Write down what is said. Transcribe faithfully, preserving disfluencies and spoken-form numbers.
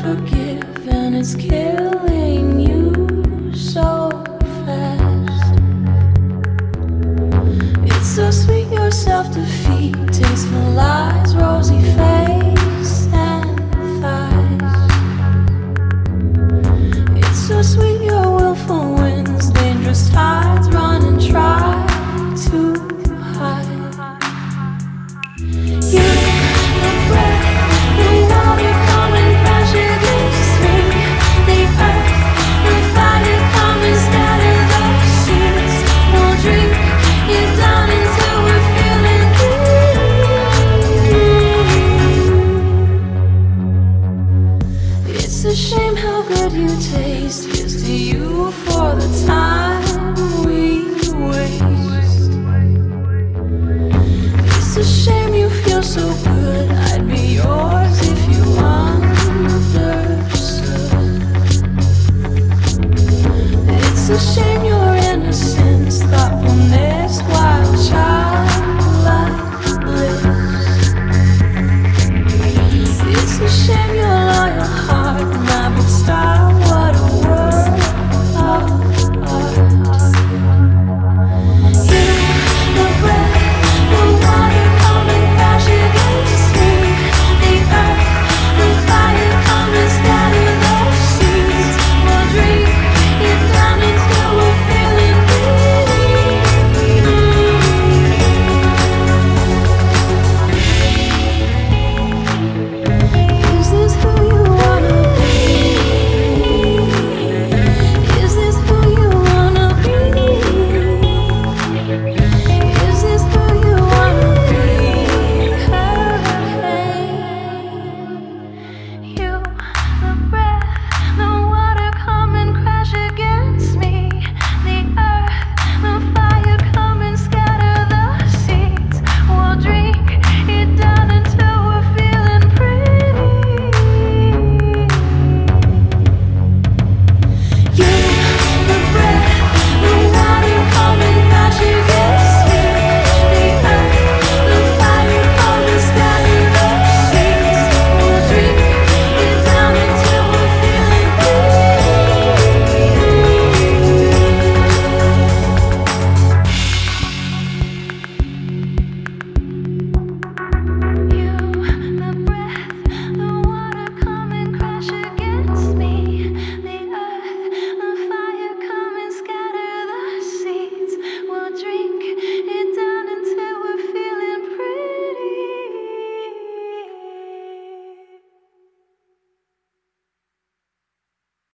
forgive, and it's killing you so fast. It's so sweet, your self-defeat, tasteful lies, rosy face and thighs. It's so sweet, your willful winds, dangerous tides, run and try to hide. You, your breath, the water come and crash against me. The earth, the fire come and scatter the seas. We'll drink it down until we're feeling clean. It's a shame how good you taste. Here's to you for the time we waste. It's a shame you feel so good. I'd be yours.